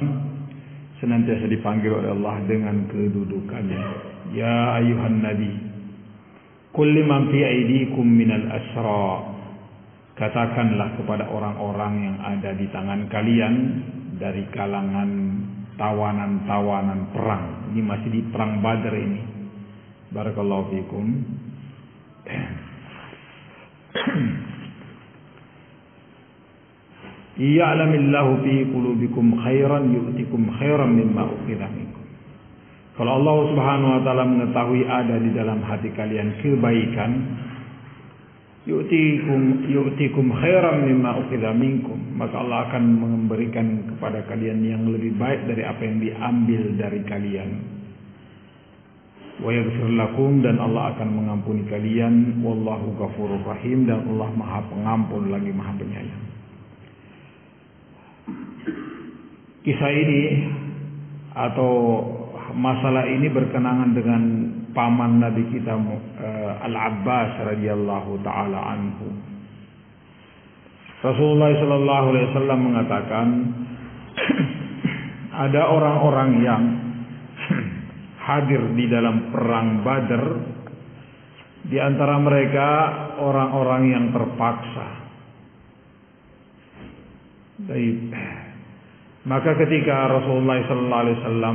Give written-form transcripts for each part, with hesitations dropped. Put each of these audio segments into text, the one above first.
senantiasa dipanggil oleh Allah dengan kedudukannya. Ya ayuhan nabi, qul liman fi aydikum minal asra, katakanlah kepada orang-orang yang ada di tangan kalian dari kalangan tawanan-tawanan perang. Ini masih di perang Badar ini. Barakallahu fikum. Ya'lamillahu fi qulubikum khairan yu'tikum khairan mimma ukhidha minkum. Kalau Allah Subhanahu wa taala mengetahui ada di dalam hati kalian kebaikan, yu'tikum khairan mimma ukhidha minkum, maka Allah akan memberikan kepada kalian yang lebih baik dari apa yang diambil dari kalian. Wa yaghfir lakum, dan Allah akan mengampuni kalian. Wallahu ghafurur rahim, dan Allah Maha Pengampun lagi Maha Penyayang. Kisah ini atau masalah ini berkenangan dengan paman Nabi kita Al-Abbas radhiyallahu taala anhu. Rasulullah sallallahu alaihi wasallam mengatakan ada orang-orang yang hadir di dalam perang Badar, di antara mereka orang-orang yang terpaksa. Baik. Maka ketika Rasulullah sallallahu alaihi wasallam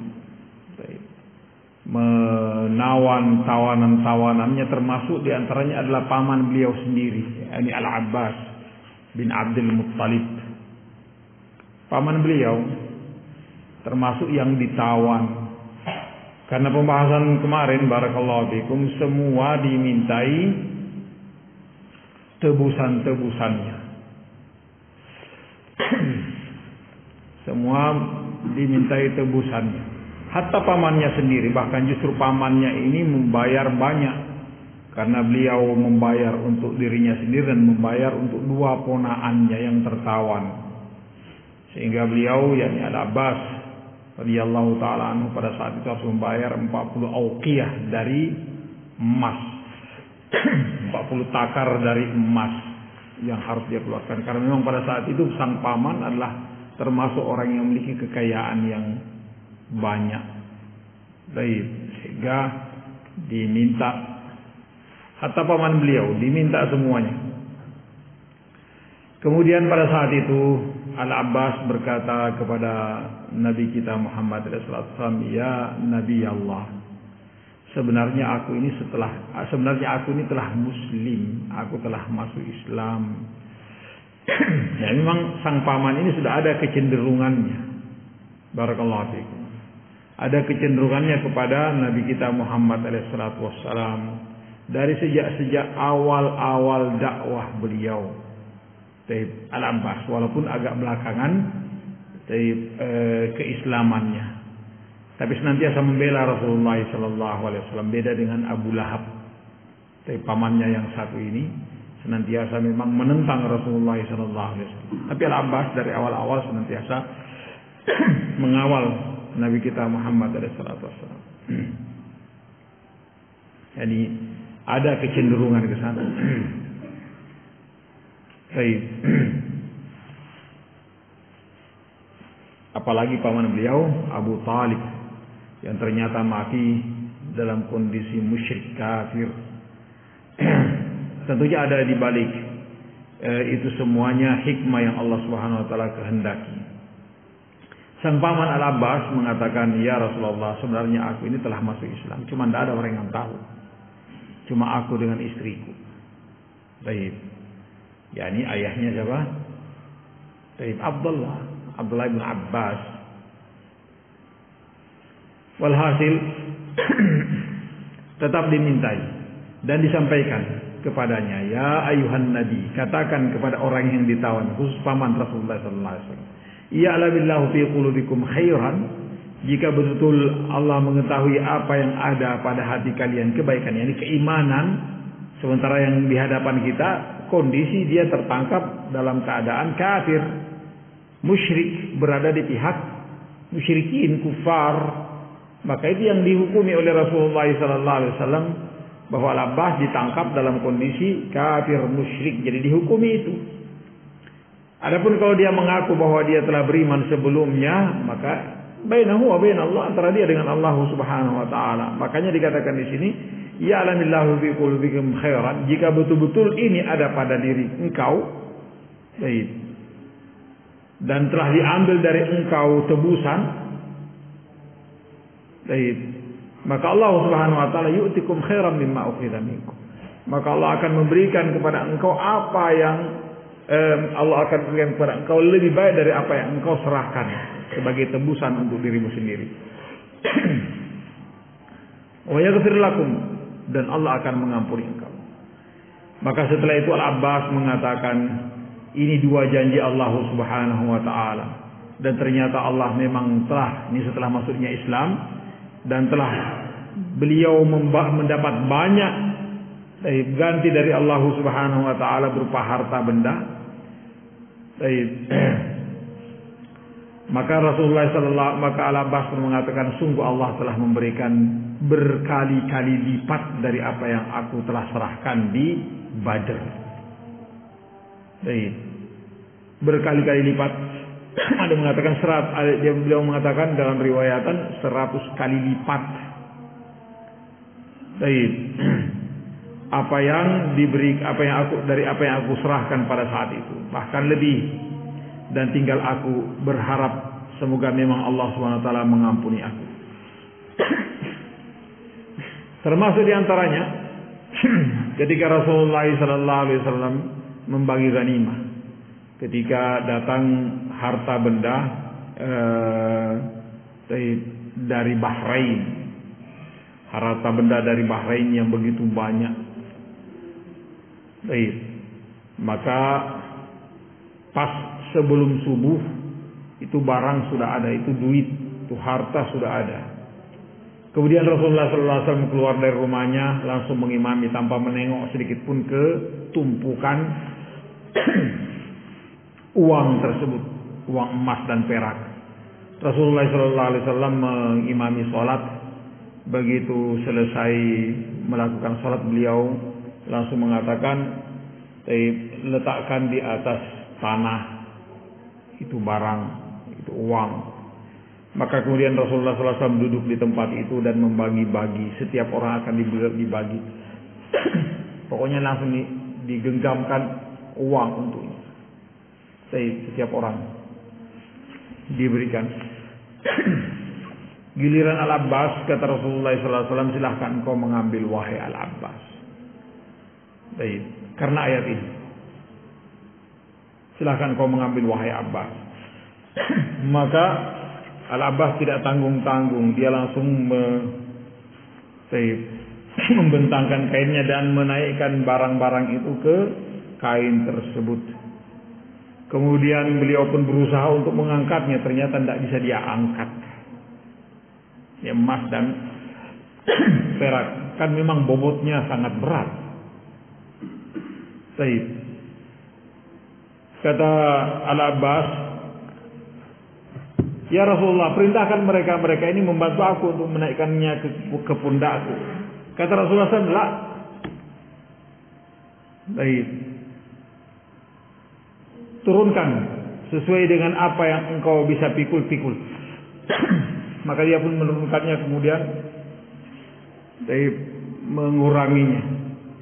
menawan tawanan-tawanannya, termasuk di antaranya adalah paman beliau sendiri, yakni Al-Abbas bin Abdul Muttalib. Paman beliau termasuk yang ditawan. Karena pembahasan kemarin barakallahu fikum, semua dimintai tebusan-tebusannya. Semua dimintai tebusannya. Hatta pamannya sendiri, bahkan justru pamannya ini membayar banyak, karena beliau membayar untuk dirinya sendiri dan membayar untuk dua ponaannya yang tertawan. Sehingga beliau, yakni Al-Abbas radhiyallahu taala anhu, pada saat itu harus membayar 40 auqiyah dari emas. 40 takar dari emas yang harus dia keluarkan, karena memang pada saat itu sang paman adalah termasuk orang yang memiliki kekayaan yang banyak. Baik, sehingga diminta, hatta paman beliau diminta semuanya. Kemudian pada saat itu Al-Abbas berkata kepada Nabi kita Muhammad SAW, ya Nabi Allah, sebenarnya aku ini telah muslim, aku telah masuk Islam. Ya, memang sang paman ini sudah ada kecenderungannya. Barakallahu fiikum. Ada kecenderungannya kepada Nabi kita Muhammad SAW dari sejak awal dakwah beliau. Al-Abbas, walaupun agak belakangan keislamannya, tapi senantiasa membela Rasulullah SAW. Beda dengan Abu Lahab, pamannya yang satu ini senantiasa memang menentang Rasulullah SAW. Tapi Al-Abbas dari awal-awal senantiasa mengawal Nabi kita Muhammad SAW. Jadi ada kecenderungan ke sana. Baik. Apalagi paman beliau Abu Talib yang ternyata mati dalam kondisi musyrik kafir. Tentunya ada di balik itu semuanya hikmah yang Allah Subhanahu wa taala kehendaki. Sang paman Al-Abbas mengatakan, ya Rasulullah, sebenarnya aku ini telah masuk Islam, cuma tidak ada orang yang tahu, cuma aku dengan istriku. Baik. Ya, ini ayahnya siapa? Baik, Abdullah bin Abbas. Walhasil tetap dimintai dan disampaikan kepadanya, ya ayuhan nabi, katakan kepada orang yang ditawan, khusus paman Rasulullah sallallahu alaihi wasallam, ya'lamillahu fi qulubikum khairan, jika betul Allah mengetahui apa yang ada pada hati kalian kebaikan, yakni keimanan, sementara yang di hadapan kita kondisi dia tertangkap dalam keadaan kafir, musyrik, berada di pihak musyrikin, kufar, maka itu yang dihukumi oleh Rasulullah sallallahu alaihi wasallam, bahwa Al-Abbas ditangkap dalam kondisi kafir musyrik, jadi dihukumi itu. Adapun kalau dia mengaku bahwa dia telah beriman sebelumnya, maka bainahu wa bain Allah, antara dia dengan Allah Subhanahu wa taala. Makanya dikatakan di sini, ya'lamillahu fi qulubikum khairan, jika betul-betul ini ada pada diri engkau, baik, dan telah diambil dari engkau tebusan, baik, maka Allah Subhanahu wa taala yu'tikum khairan mimma ukhidha minkum. Maka Allah akan memberikan kepada engkau apa yang Allah akan berikan kepada engkau lebih baik dari apa yang engkau serahkan sebagai tebusan untuk dirimu sendiri. Wa yaghfir lakum, dan Allah akan mengampuni engkau. Maka setelah itu Al-Abbas mengatakan, ini dua janji Allah Subhanahu wa taala, dan ternyata Allah memang telah, ini setelah masuknya Islam, dan telah beliau mendapat banyak ganti dari Allah Subhanahu wa taala berupa harta benda. Maka Rasulullah maka Al-Abbas mengatakan, sungguh Allah telah memberikan berkali-kali lipat dari apa yang aku telah serahkan di Badr. Berkali-kali lipat. Ada mengatakan beliau mengatakan dalam riwayatan 100 kali lipat. Apa yang aku serahkan pada saat itu, bahkan lebih, dan tinggal aku berharap semoga memang Allah SWT mengampuni aku. Termasuk diantaranya ketika Rasulullah SAW membagi ghanimah, ketika datang harta benda dari Bahrain, harta benda dari Bahrain yang begitu banyak. Maka pas sebelum subuh itu barang sudah ada, itu duit, itu harta sudah ada. Kemudian Rasulullah SAW keluar dari rumahnya langsung mengimami tanpa menengok sedikit pun ke tumpukan uang tersebut, uang emas dan perak. Rasulullah SAW mengimami sholat. Begitu selesai melakukan sholat, beliau langsung mengatakan, letakkan di atas tanah itu barang, itu uang. Maka kemudian Rasulullah SAW duduk di tempat itu dan membagi-bagi. Setiap orang akan dibagi. Pokoknya langsung digenggamkan uang untuknya. Setiap orang diberikan. Giliran Al-Abbas, kata Rasulullah SAW, silahkan engkau mengambil wahai Al-Abbas. Karena ayat ini, silahkan kau mengambil wahai Abbas. Maka Al-Abbas tidak tanggung-tanggung, dia langsung membentangkan kainnya dan menaikkan barang-barang itu ke kain tersebut. Kemudian beliau pun berusaha untuk mengangkatnya, ternyata tidak bisa dia angkat. Emas dan perak kan memang bobotnya sangat berat. Kata Al-Abbas, ya Rasulullah, perintahkan mereka ini membantu aku untuk menaikkannya ke pundakku. Kata Rasulullah SAW, turunkan sesuai dengan apa yang engkau bisa pikul-pikul. Maka dia pun menurunkannya, kemudian menguranginya.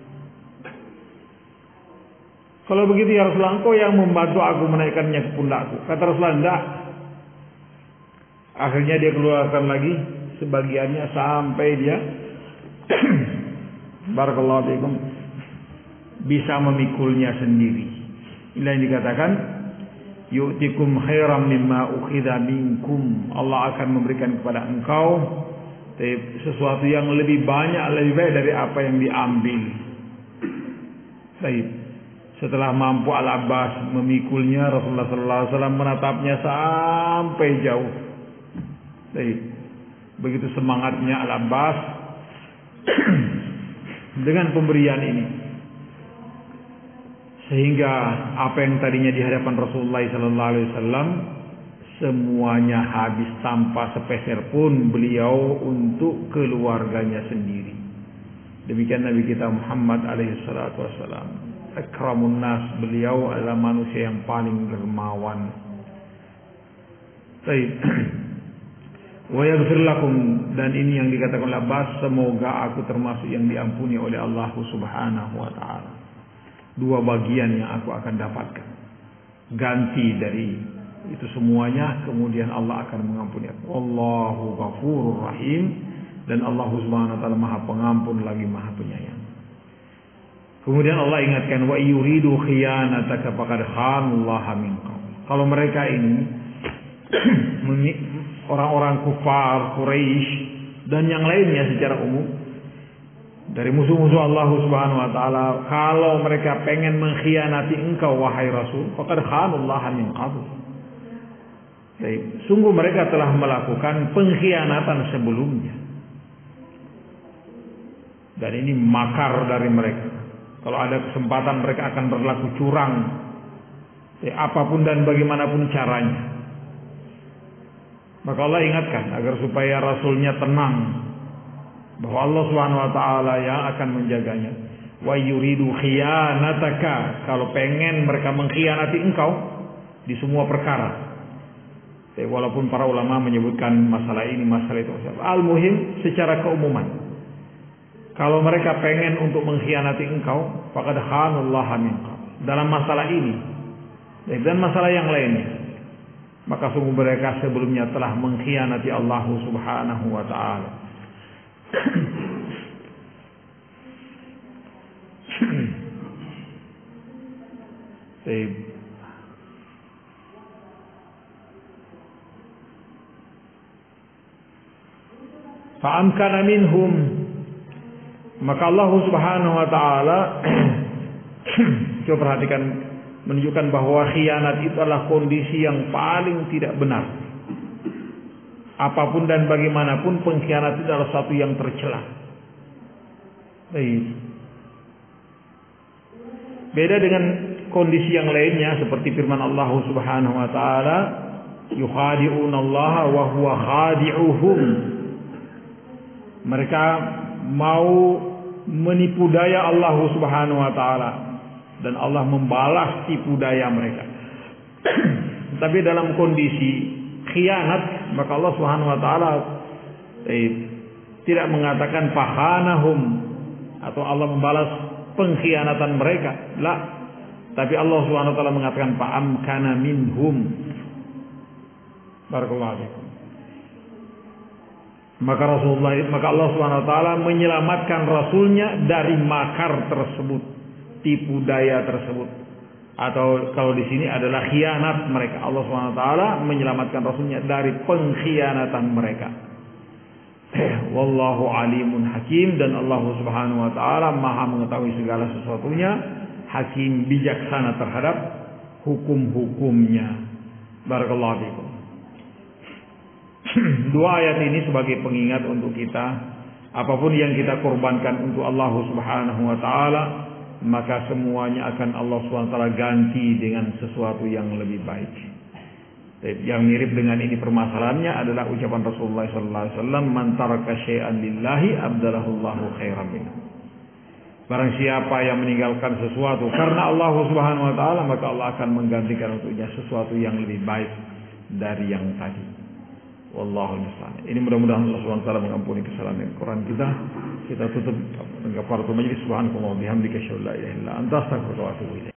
Kalau begitu ya Rasulullah, engkau yang membantu aku menaikkannya ke pundakku. Kata Rasulullah, enggak. Akhirnya dia keluarkan lagi sebagiannya sampai dia barakallahu fiikum bisa memikulnya sendiri. Inilah yang dikatakan yu'tikum khairan mimma ukhidha minkum. Allah akan memberikan kepada engkau sesuatu yang lebih banyak, lebih baik dari apa yang diambil. Setelah mampu Al-Abbas memikulnya, Rasulullah SAW menatapnya sampai jauh. Begitu semangatnya Al-Abbas dengan pemberian ini, sehingga apa yang tadinya di hadapan Rasulullah SAW semuanya habis tanpa sepeser pun beliau untuk keluarganya sendiri. Demikian Nabi kita Muhammad alaihi salatu wassalam. akramun nas, beliau adalah manusia yang paling dermawan. Baik. Wa yaghfir lakum, dan ini yang dikatakan oleh Abbas, semoga aku termasuk yang diampuni oleh Allah Subhanahu wa taala. Dua bagian yang aku akan dapatkan. Ganti dari itu semuanya, kemudian Allah akan mengampuni aku. Allahu Ghafurur Rahim, dan Allah Subhanahu wa taala Maha Pengampun lagi Maha Penyayang. Kemudian Allah ingatkan, wa yuridu khiyanataka faqad khanallaha min qabl. Kalau mereka ini orang-orang kufar Quraisy dan yang lainnya secara umum dari musuh-musuh Allah Subhanahu wa taala, kalau mereka pengen mengkhianati engkau wahai Rasul, faqad khanallaha min qabl. Sungguh mereka telah melakukan pengkhianatan sebelumnya. Dan ini makar dari mereka. Kalau ada kesempatan mereka akan berlaku curang, apapun dan bagaimanapun caranya. Maka Allah ingatkan agar supaya Rasulnya tenang bahwa Allah Subhanahu wa taala yang akan menjaganya. Wa yuridu khiyanataka, kalau pengen mereka mengkhianati engkau di semua perkara. Walaupun para ulama menyebutkan masalah ini, masalah itu. Al-muhim secara keumuman. Kalau mereka pengen untuk mengkhianati engkau, faqad khanallaha min qabl. Dalam masalah ini dan masalah yang lainnya, maka sungguh mereka sebelumnya telah mengkhianati Allah Subhanahu wa taala. Fa'amkana minhum, maka Allah Subhanahu wa taala coba perhatikan, menunjukkan bahwa khianat itu adalah kondisi yang paling tidak benar. Apapun dan bagaimanapun, pengkhianat itu adalah satu yang tercela. Baik. Beda dengan kondisi yang lainnya seperti firman Allah Subhanahu wa taala, yukhadi'unallaha wa huwa khadi'uhum. Mereka mau menipu daya Allah Subhanahu wa taala dan Allah membalas tipu daya mereka. Tapi dalam kondisi khianat, maka Allah Subhanahu wa taala tidak mengatakan fakhanahum atau Allah membalas pengkhianatan mereka. La. Tapi Allah Subhanahu wa taala mengatakan fa'amkana minhum. Barakallahu fiikum. Maka Allah Subhanahu wa taala menyelamatkan rasulnya dari makar tersebut, tipu daya tersebut. Atau kalau di sini adalah khianat mereka. Allah Subhanahu wa taala menyelamatkan rasulnya dari pengkhianatan mereka. Wallahu alimun hakim, dan Allah Subhanahu wa taala Maha mengetahui segala sesuatunya, hakim bijaksana terhadap hukum-hukumnya. Barakallahu fiikum. Dua ayat ini sebagai pengingat untuk kita, apapun yang kita korbankan untuk Allah Subhanahu wa taala, maka semuanya akan Allah Subhanahu wa taala ganti dengan sesuatu yang lebih baik. Yang mirip dengan ini permasalahannya adalah ucapan Rasulullah sallallahu alaihi wasallam, "Man taraka syai'an lillahi abdalahullahu khairan minhu." Barang siapa yang meninggalkan sesuatu karena Allah Subhanahu wa taala, maka Allah akan menggantikan untuknya sesuatu yang lebih baik dari yang tadi. Wallahu musta'an. Ini mudah-mudahan Allah Subhanahu wa taala mengampuni kesalahan Al-Qur'an kita. Kita tutup dengan kafaratul majlis. Subhanallahi wa bihamdihi, asyhadu an la ilaha illa anta, astaghfiruka wa atubu ilaik.